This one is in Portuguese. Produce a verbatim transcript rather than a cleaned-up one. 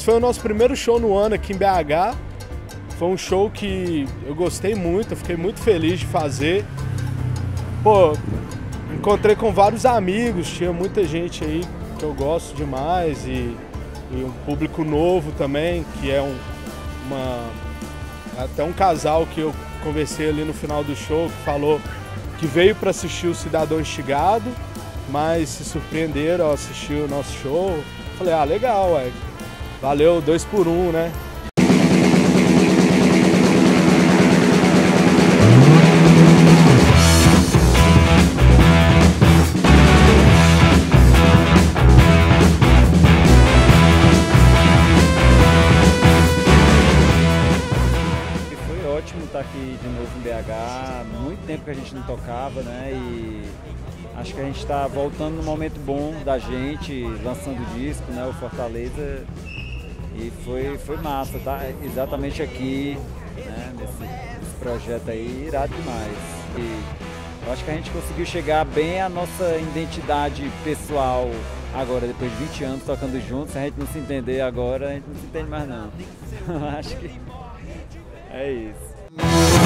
esse foi o nosso primeiro show no ano aqui em B H. Foi um show que eu gostei muito, eu fiquei muito feliz de fazer. Pô, encontrei com vários amigos, tinha muita gente aí que eu gosto demais e, e um público novo também, que é um, uma, até um casal que eu conversei ali no final do show, que falou que veio para assistir o Cidadão Instigado, mas se surpreenderam ao assistir o nosso show. Falei, ah, legal, ué. Valeu, dois por um, né? Ótimo estar aqui de novo em B H, muito tempo que a gente não tocava, né? E acho que a gente está voltando num momento bom da gente, lançando o disco, né? O Fortaleza, e foi, foi massa, tá? Exatamente aqui, né? Nesse, nesse projeto aí, irado demais. E eu acho que a gente conseguiu chegar bem à nossa identidade pessoal agora, depois de vinte anos tocando juntos. Se a gente não se entender agora, a gente não se entende mais não. Acho que é isso.